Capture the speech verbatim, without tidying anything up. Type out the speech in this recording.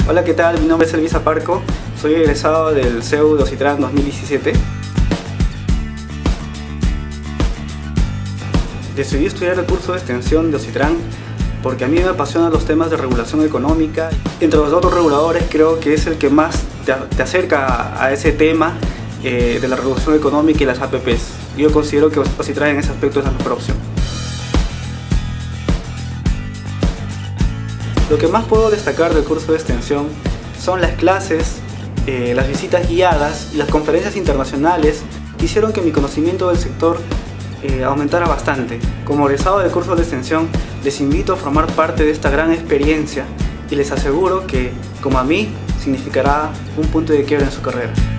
Hola, ¿qué tal? Mi nombre es Elvis Aparco, soy egresado del C E U de Ocitran dos mil diecisiete. Decidí estudiar el curso de extensión de Ocitran porque a mí me apasionan los temas de regulación económica. Entre los otros reguladores creo que es el que más te, te acerca a ese tema eh, de la regulación económica y las A P Pes. Yo considero que Ocitran en ese aspecto es la mejor opción. Lo que más puedo destacar del curso de extensión son las clases, eh, las visitas guiadas y las conferencias internacionales que hicieron que mi conocimiento del sector eh, aumentara bastante. Como egresado del curso de extensión, les invito a formar parte de esta gran experiencia y les aseguro que, como a mí, significará un punto de quiebra en su carrera.